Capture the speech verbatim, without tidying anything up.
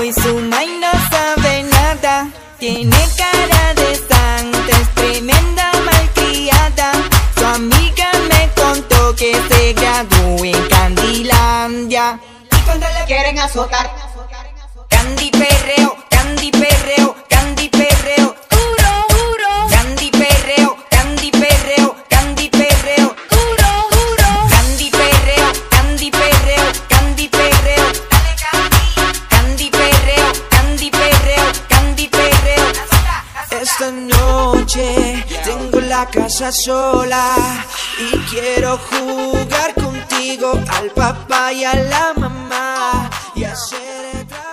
y su maíz no sabe nada. Tiene cara de santa, es tremenda malcriada. Su amiga me contó que se graduó en Candylandia. Y cuando le quieren azotar, Candy perreo, Candy perreo, Candy perreo, duro, duro. Candy perreo, Candy perreo, Candy perreo, duro, duro. Candy perreo, Candy perreo, Candy perreo, dale Candy. Candy perreo, Candy perreo, Candy perreo. Esta noche tengo la casa sola y quiero jugar contigo al papá y a la mamá y hacer el